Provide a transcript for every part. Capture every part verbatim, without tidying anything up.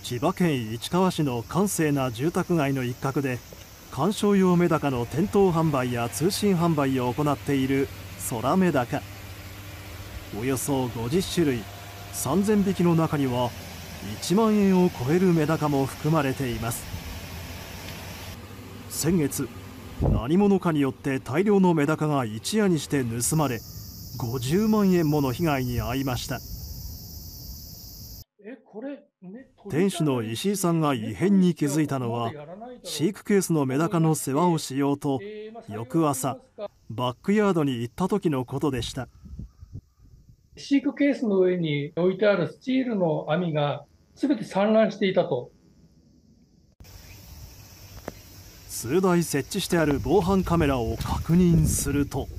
千葉県市川市の閑静な住宅街の一角で観賞用メダカの店頭販売や通信販売を行っている空メダカ。およそごじゅっしゅるいさんぜんびきの中にはいちまんえんを超えるメダカも含まれています。先月、何者かによって大量のメダカが一夜にして盗まれごじゅうまんえんもの被害に遭いました。店主の石井さんが異変に気づいたのは飼育ケースのメダカの世話をしようと翌朝バックヤードに行った時のことでした。 飼育ケースの上に置いてあるスチールの網が全て散乱していたと。 数台設置してある防犯カメラを確認すると、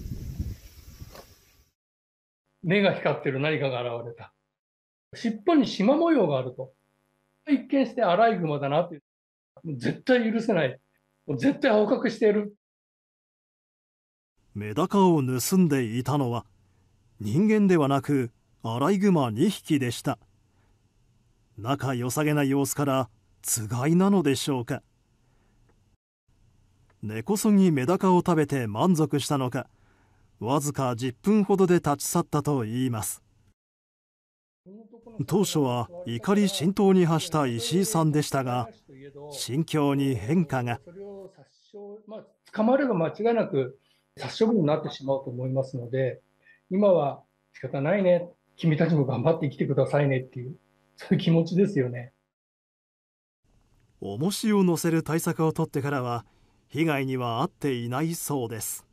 目が光ってる何かが現れた。尻尾に縞模様があると。一見してアライグマだなって。絶対許せない。絶対捕獲している。 メダカを盗んでいたのは人間ではなくアライグマにひきでした。仲良さげな様子からつがいなのでしょうか。根こそぎメダカを食べて満足したのかわずかじゅっぷんほどで立ち去ったといいます。当初は怒り心頭に発した石井さんでしたが心境に変化が。 捕まれば間違いなく殺処分になってしまうと思いますので、今は仕方ないね、君たちも頑張って生きてくださいねっていう、そういう気持ちですよね。 重しを乗せる対策を取ってからは被害には遭っていないそうです。